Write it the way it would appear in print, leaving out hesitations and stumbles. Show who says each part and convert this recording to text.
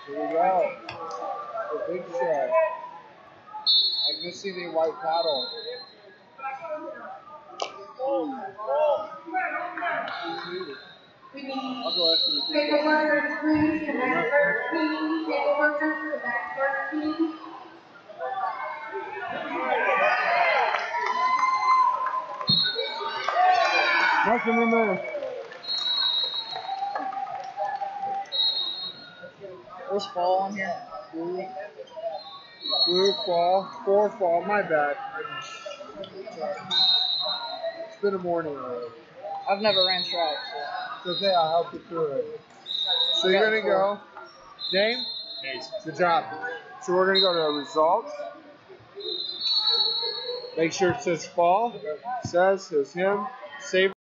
Speaker 1: Here we go. The big show. I can see the white paddle. I'll go after the
Speaker 2: Table workers, please, to back 13. Table workers to back 13.
Speaker 1: Nothing removed.
Speaker 3: What's fall on here?
Speaker 1: Blue fall, 4 fall, my bad. It's been a morning already.
Speaker 3: I've never ran track, so.
Speaker 1: It's okay, I'll help you through it. So you're gonna go. Name?
Speaker 4: Hayes.
Speaker 1: Good job. So we're gonna go to results. Make sure it says fall. Says him. Save.